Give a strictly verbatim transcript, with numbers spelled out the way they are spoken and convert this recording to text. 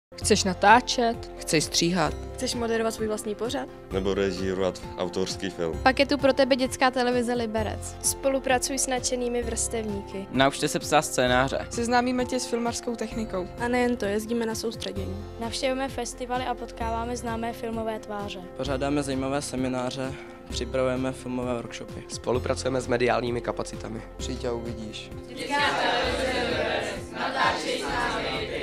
Chceš natáčet? Chceš stříhat? Chceš moderovat svůj vlastní pořad? Nebo režírovat autorský film? Pak je tu pro tebe dětská televize Liberec. Spolupracuj s nadšenými vrstevníky. Naučte se psát scénáře. Seznámíme tě s filmařskou technikou. A nejen to, jezdíme na soustředění. Navštěvujeme festivaly a potkáváme známé filmové tváře. Pořádáme zajímavé semináře, připravujeme filmové workshopy. Spolupracujeme s mediálními kapacitami. Přijď a uvidíš. Dětská televize Liberec, natáčej s námi.